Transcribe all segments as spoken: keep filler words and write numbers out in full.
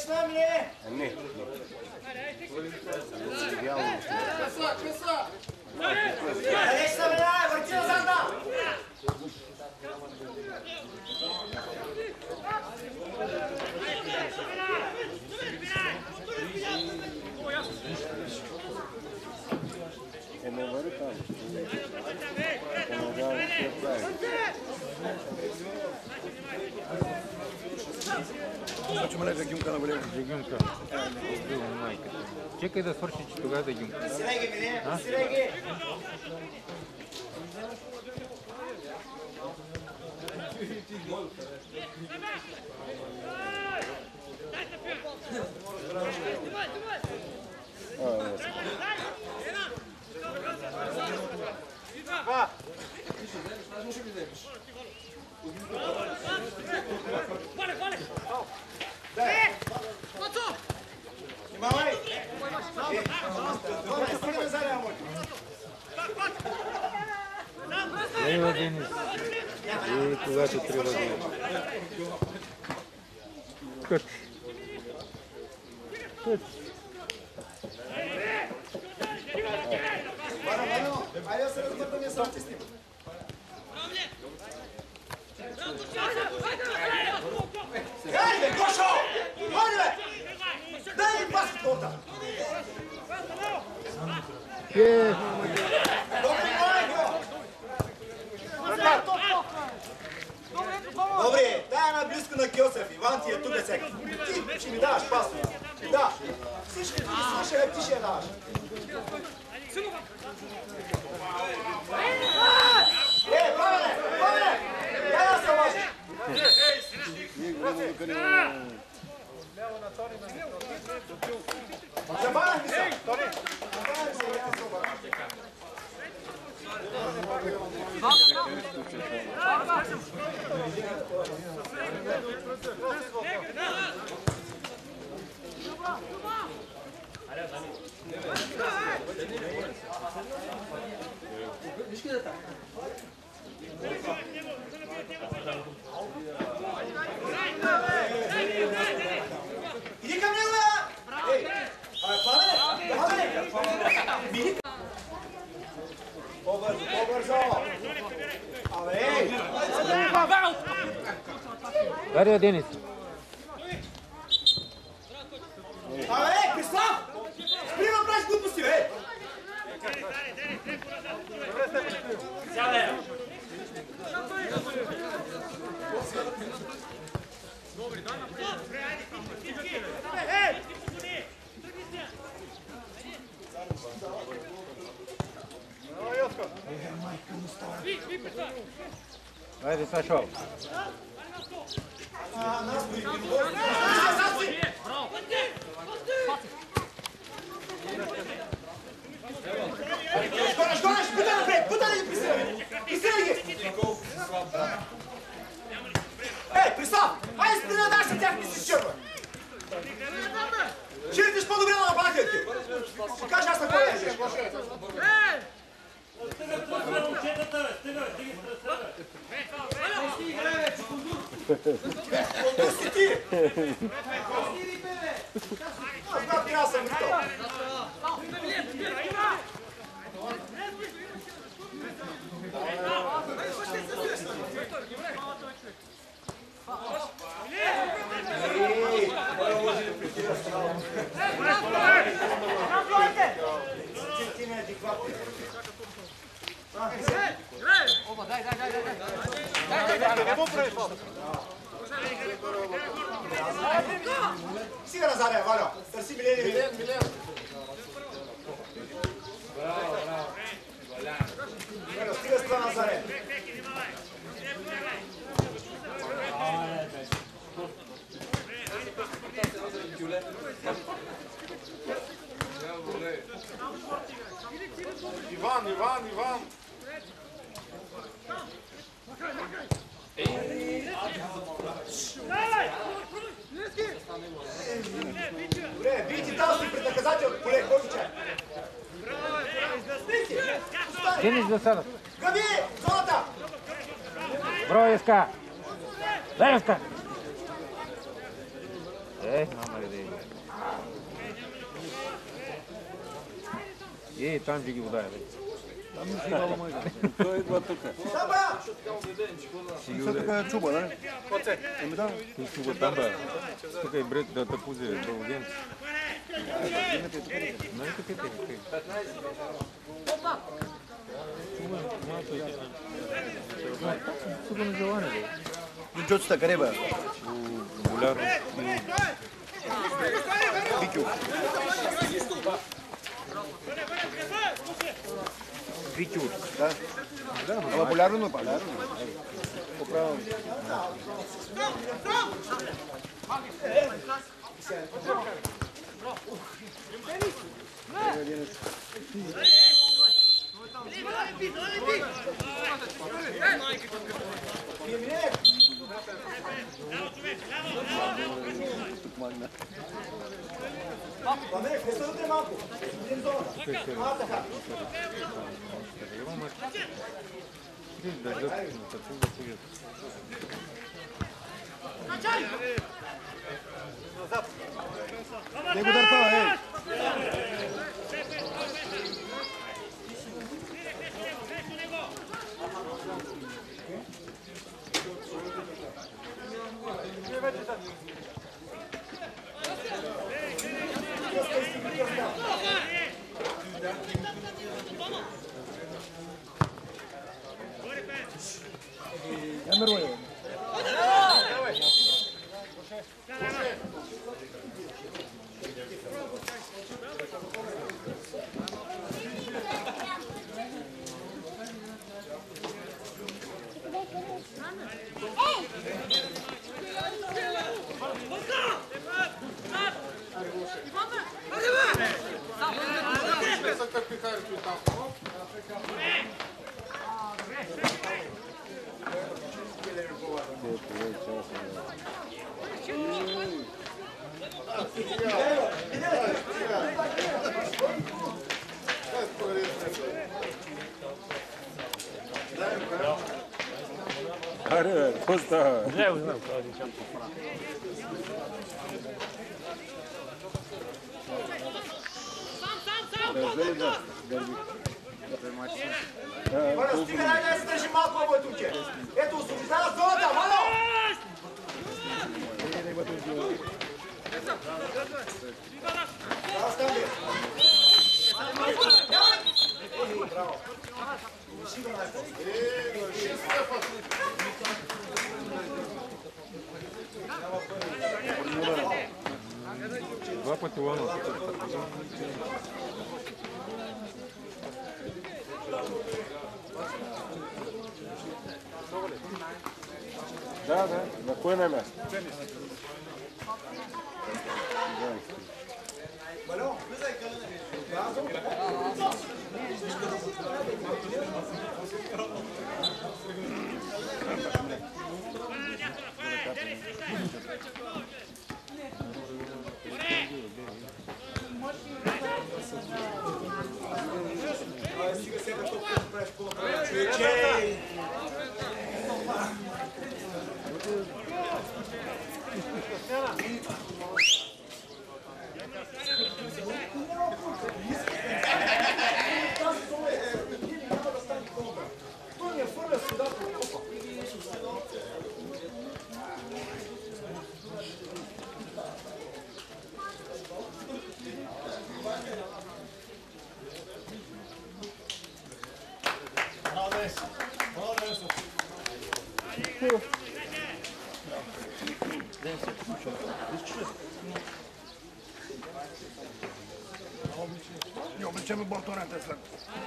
нам, не? Не. Краса, краса! Далеч се минава, върти назад там! Е, не върви там. Помагава да прави. Значи ме лежа гимка на голема. Гимка. Чекай да свърши, че тогава да гимка. Сирай ги, мене! Сирай ги! Два! Снимавай! Добре, стигаме за Реал Мойко. Лева Денис. И когато трябва да е. Кът. Кът. Вано, Вано, айде да се размърдаме с ръци с ним. Хайде, Гошо! Хайде, бе! Дай ми пас от колта! Е! Добре, Майко! Добре, дай една близко на Кьосев. Иван ти е тук сега. Ти ще ми даваш пас. Да. Всички ти слушай, ти ще я даваш. Е, Павеле! Павеле! Дай да се обажи! Забавях ми се! Забавях се и аз се обажа. Иди към него, бе! Ей! Абе, Павеле! Павеле! Мини! По-бързо, по-бързо! Абе, ей! Дария Денис. Абе, ей, Крислав! Спри да правиш глупости, бе! Сядай! Айде, Сашо. Шкораш, шкораш! Бутай напред! Бутай да ги присираме! Присирай ги! Ей, Прислав! Айде спри да даш за тях мислиш черва! Ширитиш по-добре на нападателите! Ще кажа аз на кой лежиш! Ей! Колко си ти? Аз когато трябва съм готов. Ти не адекватно. Оба, дай, дай, дай, дай, дай. Дай, дай, дай, какво правиш? Стига Назаря, Валя. Търси Милен. Милен, Милен. Валя, стига с това Назаря. Иван, Иван, Иван. Добре, бийте там си пред наказател, колег, кой чай? Денис засада. Гъби, зоната! Броя иска. Дай иска. Е, мама ли да е. Е, там ги ударя. Там не си мало мой. Той идва тук. Саба! Все тук е чуба, да? Оце. Еми да. Тук чуба там, да. Тук е бред да те пузе, да огенци. Нали тук е теги? Чуба, малко е. Тук не желание, да. Джоцата къде бе? Голяро. Викю. Витюр. Да. Ама полярно, полярно. Поправам. Пане, пресъдете малко. Един зона. А, така. Не го дърпава, ей! Ямервай. Аре, какво става? Не го знам, това дичам по фра. Валя, стига, дай да се държи малко, бе, тук. Ето, освобождава зоната, мало! Браво, Станби! Браво! Два пъти лана. Да, да, на кое на място? Балон, влизай, стига сега толкова да правиш по-направя. Човече! Той не фърля сюда по копа. Молодец! Молодец! Не обличаме бортонете след.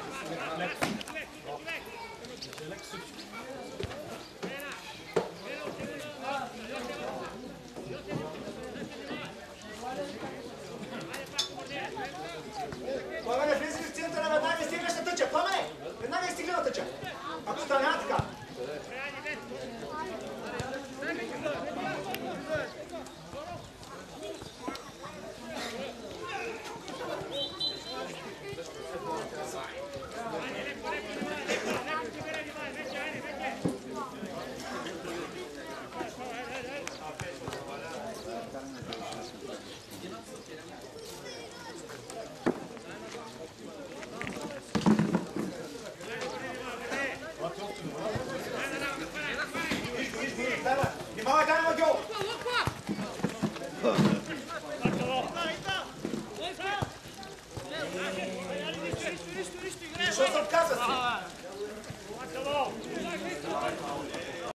Пламене, влизаш в центъра, веднага стигнеш на тъча. Пламене, веднага стигна на тъча. Ако стане така. Защо се отказа си?